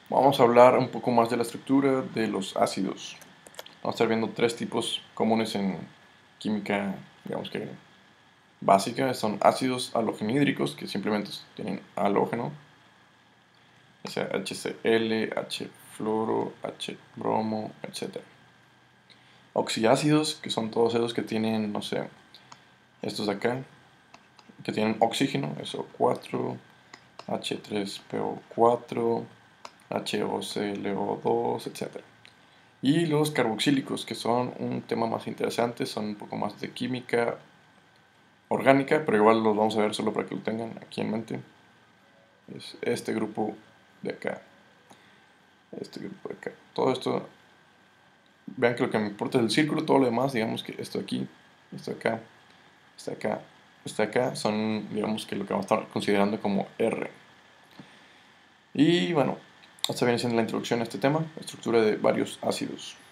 Vamos a hablar un poco más de la estructura de los ácidos. Vamos a estar viendo tres tipos comunes en química, digamos que básica. Son ácidos halogenhídricos, que simplemente tienen halógeno, ya sea HCl, H-fluoro, H-bromo, etc. Oxiácidos, que son todos esos que tienen, no sé, estos de acá, que tienen oxígeno, SO4, H3PO4, HOClO2, etc. Y los carboxílicos, que son un tema más interesante, son un poco más de química orgánica, pero igual los vamos a ver solo para que lo tengan aquí en mente. Es este grupo de acá, este grupo de acá. Todo esto, vean que lo que me importa es el círculo, todo lo demás, digamos que esto aquí, esto acá, esto acá, esto acá, son, digamos que lo que vamos a estar considerando como R. Y bueno, esta viene siendo la introducción a este tema, la estructura de varios ácidos.